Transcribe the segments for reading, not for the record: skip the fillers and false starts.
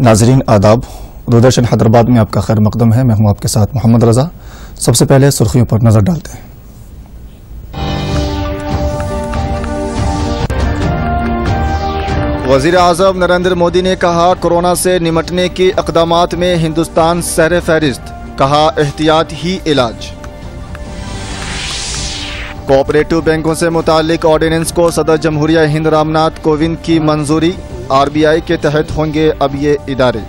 ناظرین آداب، دوردرشن حیدرآباد میں آپ کا خیر مقدم ہے۔ میں ہوں آپ کے ساتھ محمد رضا۔ سب سے پہلے سرخیوں پر نظر ڈالتے ہیں۔ وزیر اعظم نریندر مودی نے کہا کورونا سے نمٹنے کے اقدامات میں ہندوستان سر فہرست، کہا احتیاط ہی علاج۔ کوآپریٹو بینکوں سے متعلق آرڈیننس کو صدر جمہوریہ ہند رام ناتھ کووند کی منظوری، RBI کے تحت ہوں گے اب یہ ادارے۔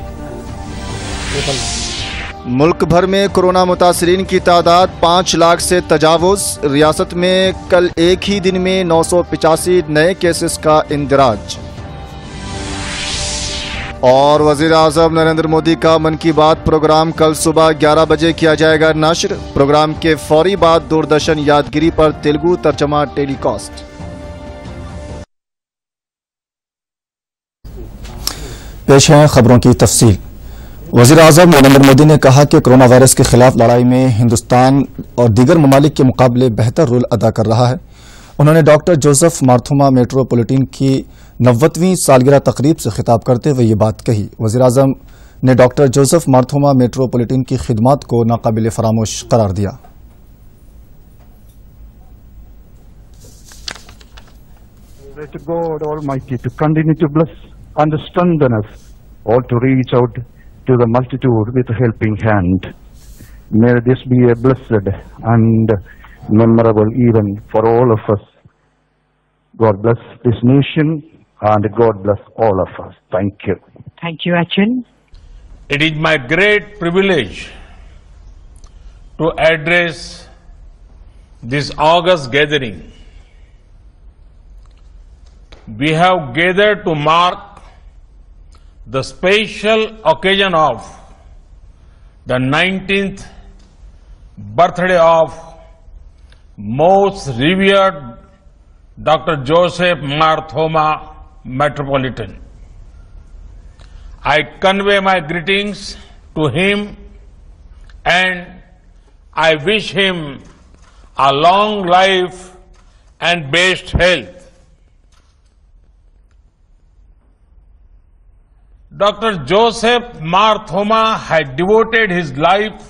ملک بھر میں کورونا متاثرین کی تعداد 5 لاکھ سے تجاوز، ریاست میں کل ایک ہی دن میں 985 نئے کیسز کا اندراج۔ اور وزیر اعظم نریندر مودی کا من کی بات پروگرام کل صبح 11 بجے کیا جائے گا نشر، پروگرام کے فوری بعد دوردرشن یادگیری پر تیلگو ترجمہ ٹیلی کاسٹ۔ پیش ہیں خبروں کی تفصیل۔ وزیر اعظم نریندر مودی نے کہا کہ کرونا وائرس کے خلاف لڑائی میں ہندوستان اور دیگر ممالک کے مقابلے بہتر رول ادا کر رہا ہے۔ انہوں نے ڈاکٹر جوزف مارتھوما میٹروپولیٹن کی 90ویں سالگرہ تقریب سے خطاب کرتے ہوئے یہ بات کہی۔ وزیر اعظم نے ڈاکٹر جوزف مارتھوما میٹروپولیٹن کی خدمات کو ناقابل فراموش قرار دیا۔ Let God Almighty to continue to bless and strengthen us all to reach out to the multitude with a helping hand. May this be a blessed and memorable event for all of us. God bless this nation and God bless all of us. Thank you. Thank you, Achin. It is my great privilege to address this august gathering. We have gathered to mark the special occasion of the 19th birthday of most revered Dr. Joseph Marthoma Metropolitan. I convey my greetings to him and I wish him a long life and best health. Dr. Joseph Marthoma had devoted his life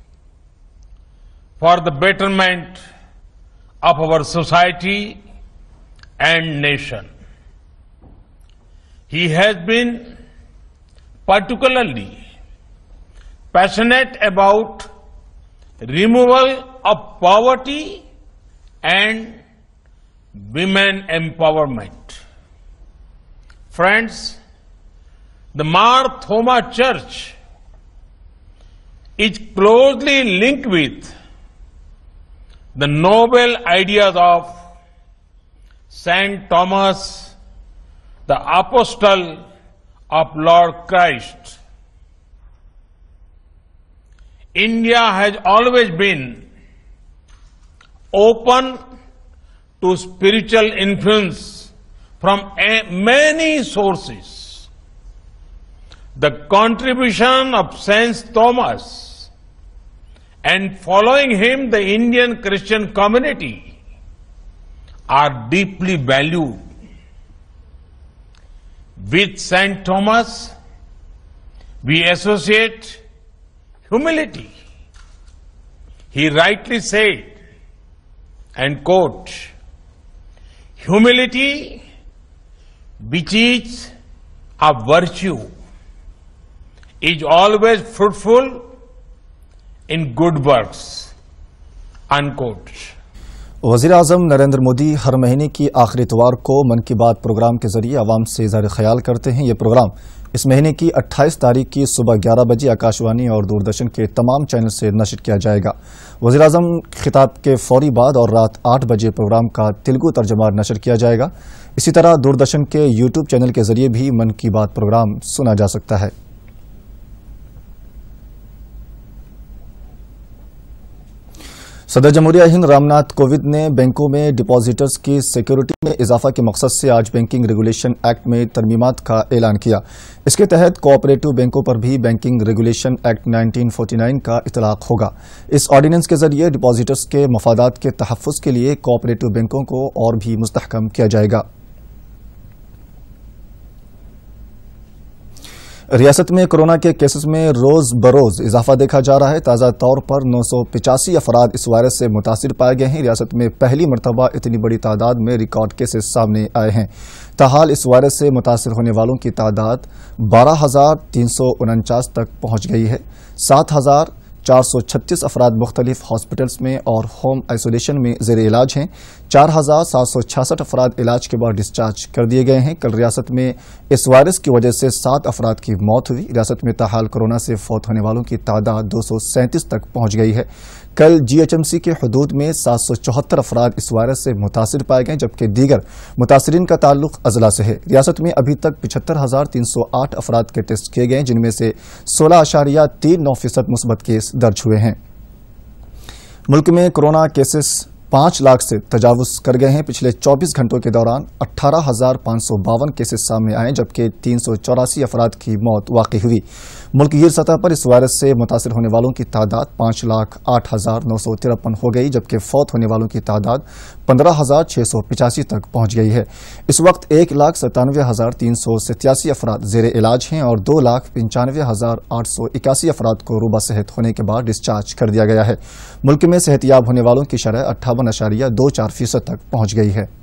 for the betterment of our society and nation. He has been particularly passionate about removal of poverty and women empowerment. Friends, the Marthoma Church is closely linked with the noble ideas of Saint Thomas, the Apostle of Lord Christ. India has always been open to spiritual influence from many sources. The contribution of Saint Thomas and following him the Indian Christian community are deeply valued. With Saint Thomas, we associate humility. He rightly said, and quote, "Humility, which is a virtue, is always fruitful in good works." Unquote. وزیر اعظم نریندر مودی ہر مہینے کی آخری اتوار کو من کی بات programme کے ذریعے عوام سے اظہار خیال کرتے ہیں۔ یہ پروگرام اس مہینے کی 28 تاریخ کی صبح 11 بجے آکاشوانی اور دوردرشن کے تمام چینل سے نشر کیا جائے گا۔ وزیر اعظم خطاب کے فوری بعد اور رات 8 بجے پروگرام کا تیلگو ترجمہ نشر کیا جائے گا۔ اسی طرح دوردرشن کے YouTube چینل کے ذریعے بھی من کی بات پروگرام سنا جا سکتا ہے۔ صدر جمہوریہ ہند رام ناتھ کووند نے بینکوں میں ڈپازیٹرز کی سیکیورٹی میں اضافہ کے مقصد سے آج بینکنگ ریگولیشن ایکٹ میں ترمیمات کا اعلان کیا۔ اس کے تحت کوآپریٹو بینکوں پر بھی بینکنگ ریگولیشن ایکٹ 1949 کا اطلاق ہوگا۔ اس آرڈیننس کے ذریعے ڈپازیٹرز کے مفادات کے تحفظ کے لیے کوآپریٹو بینکوں کو اور بھی مستحکم کیا جائے گا۔ ریاست میں کورونا کے کیسز میں روز بروز اضافہ دیکھا جا رہا ہے۔ تازہ طور پر 985 افراد اس وائرس سے متاثر پائے گئے ہیں۔ ریاست میں پہلی مرتبہ اتنی بڑی تعداد میں ریکارڈ کیسز سامنے آئے ہیں۔ تاحال اس وائرس سے متاثر ہونے والوں کی تعداد 12,349 تک پہنچ گئی ہے۔ 7,436 افراد مختلف ہاسپٹلز میں اور ہوم آئسولیشن میں زیر علاج ہیں۔ 4,766 افراد علاج کے بعد ڈسچارج کر دیے گئے ہیں۔ کل ریاست میں اس وائرس کی وجہ سے 7 افراد کی موت ہوئی۔ ریاست میں تاحال کورونا سے فوت ہونے والوں کی تعداد 237 تک پہنچ گئی ہے۔ کل GHMC کے حدود میں 774 افراد اس وائرس سے متاثر پائے گئے، جبکہ دیگر متاثرین کا تعلق اضلاع سے ہے۔ ریاست میں ابھی تک 75,308 افراد کے ٹیسٹ کیے گئے، جن میں سے 16.39% مثبت کیس درج ہوئے ہیں۔ ملک میں کورونا کیسز 5 لاکھ سے تجاوز کر گئے ہیں۔ پچھلے 24 گھنٹوں کے دوران 18,552 کیسز سامنے آئے، جبکہ 384 افراد کی موت واقع ہوئی۔ ملک گیر سطح پر اس وائرس سے متاثر ہونے والوں کی تعداد 5,08,953 ہو گئی، جبکہ فوت ہونے والوں کی تعداد 15,685 تک پہنچ گئی ہے۔ اس وقت 1,97,387 افراد زیر علاج ہیں اور 2,95,881 افراد کو روبہ صحت ہونے کے بعد ڈسچارج کر دیا گیا ہے۔ ملک میں صحت یاب ہونے والوں کی شرح 58.24% تک پہنچ گئی ہے۔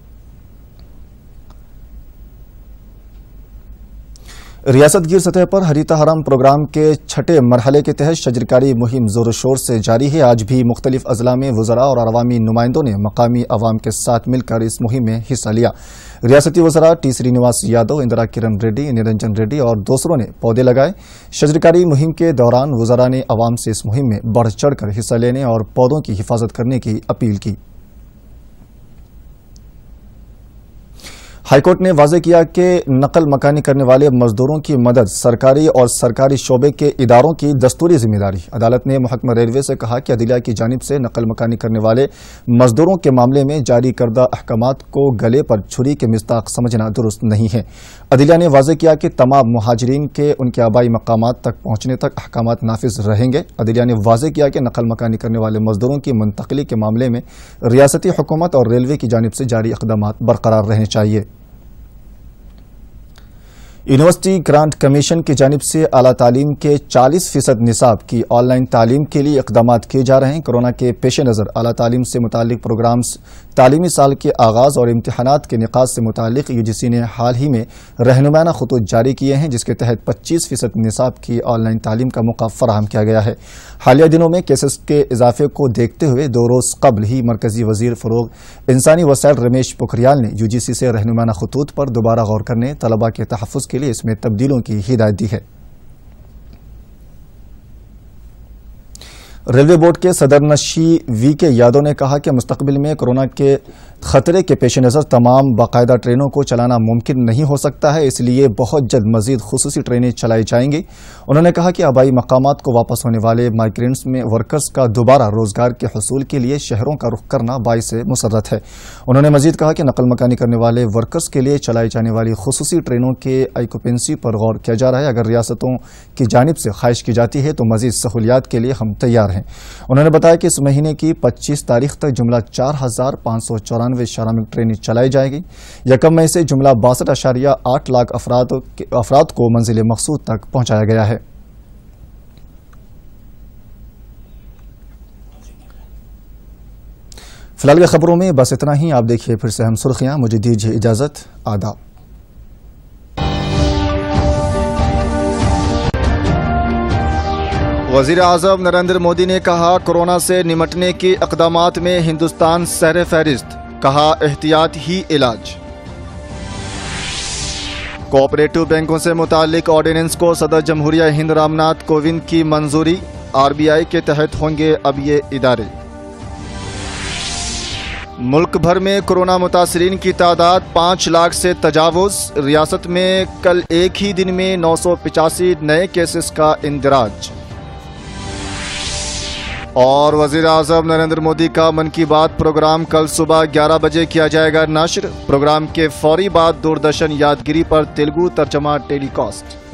ریاست گیر سطح پر ہریتا حرم پروگرام کے 6 مرحلے کے تحت شجرکاری مہم زور و شور سے جاری ہے۔ آج بھی مختلف اضلاع میں وزراء اور عوامی نمائندوں نے مقامی عوام کے ساتھ مل کر اس مہم میں حصہ لیا۔ ریاستی وزراء ٹی سرینواس یادو، اندرا کرن ریڈی، نرنجن ریڈی اور دوسروں نے پودے لگائے۔ شجرکاری مہم کے دوران وزراء نے عوام سے اس مہم میں بڑھ چڑھ کر حصہ لینے اور پودوں کی حفاظت کرنے کی اپیل کی۔ ہائی کورٹ نے واضح کیا کہ نقل مکانی کرنے والے مزدوروں کی مدد سرکاری اور سرکاری شعبے کے اداروں کی دستوری ذمہ داری۔ عدالت نے محکمہ ریلوے سے کہا کہ عدلیہ کی جانب سے نقل مکانی کرنے والے مزدوروں کے معاملے میں جاری کردہ احکامات کو گلے پر چھری کے مصداق سمجھنا درست نہیں ہے۔ عدلیہ نے واضح کیا کہ تمام مہاجرین کے ان کے آبائی مقامات تک پہنچنے تک احکامات نافذ رہیں گے۔ عدلیہ نے واضح کیا کہ نقل مکانی کرنے والے مزدوروں کی منتقلی کے معاملے میں ریاستی حکومت اور ریلوے کی جانب سے جاری اقدامات برقرار رہنے چاہیے۔ یونیورسٹی گرانٹ کمیشن کی جانب سے اعلیٰ تعلیم کے 40% نصاب کی آن لائن تعلیم کے لیے اقدامات کیے جا رہے ہیں۔ کورونا کے پیش نظر اعلیٰ تعلیم سے متعلق پروگرامز تعلیمی سال کے آغاز اور امتحانات کے نکات سے متعلق UGC نے حال ہی میں رہنمانہ خطوط جاری کیے ہیں، جس کے تحت 25% نصاب کی آن لائن تعلیم کا موقع فراہم کیا گیا ہے۔ حالیہ دنوں میں کیسز کے اضافے کو دیکھتے ہوئے 2 روز قبل ہی مرکزی وزیر فروغ انسانی وسائل رمیش پوکھریال نے UGC سے رہنمانہ خطوط پر دوبارہ غور کرنے، طلباء کے تحفظ کے لیے اس میں تبدیلیوں کی ہدایت دی ہے۔ ریلوے بورڈ کے صدر نشی VK یادو نے کہا کہ مستقبل میں کورونا کے خطرے کے پیش نظر تمام باقاعدہ ٹرینوں کو چلانا ممکن نہیں ہو سکتا ہے، اس لیے بہت جلد مزید خصوصی ٹرینیں چلائی جائیں گی۔ انہوں نے کہا کہ آبائی مقامات کو واپس ہونے والے مائیگرینٹس میں ورکرز کا دوبارہ روزگار کے حصول کے لیے شہروں کا رخ کرنا باعث مسرت ہے۔ انہوں نے مزید کہا کہ نقل مکانی کرنے والے ورکرز کے لیے چلائی جانے والی خصوصی ٹرینوں کے آکوپنسی پر غور کیا جا رہا ہے۔ اگر ریاستوں کی جانب سے خواہش کی جاتی ہے تو مزید سہولیات کے لیے ہم تیار ہیں۔ انہوں نے بتایا کہ اس مہینے کی 25 تاریخ تک جملہ 4,594 شرامک ٹرینیں چلائی جائے گی۔ یکم مئی سے جملہ 62.8 لاکھ افراد کو منزل مقصود تک پہنچایا گیا ہے۔ فی الحال کے خبروں میں بس اتنا ہی۔ آپ دیکھیے پھر سے ہم سرخیاں۔ مجھے دیجیے اجازت۔ آداب۔ وزیر اعظم نریندر مودی نے کہا کورونا سے نمٹنے کے اقدامات میں ہندوستان سر فہرست، کہا احتیاط ہی علاج۔ کوآپریٹو بینکوں سے متعلق آرڈیننس کو صدر جمہوریہ ہند رام ناتھ کووند کی منظوری، RBI کے تحت ہوں گے اب یہ ادارے۔ ملک بھر میں کورونا متاثرین کی تعداد 5 لاکھ سے تجاوز، ریاست میں کل ایک ہی دن میں 985 نئے کیسز کا اندراج۔ اور وزیر اعظم نریندر مودی کا من کی بات پروگرام کل صبح 11 بجے کیا جائے گا نشر۔ پروگرام کے فوری بعد دوردرشن یادگیری پر تیلگو ترجمہ ٹیلی کاسٹ۔